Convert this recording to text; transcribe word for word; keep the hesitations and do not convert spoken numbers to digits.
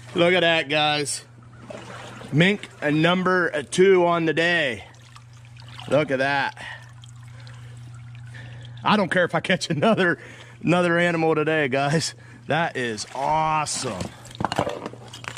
Look at that, guys. Mink a number two on the day. Look at that. I don't care if I catch another another animal today, guys. That is awesome.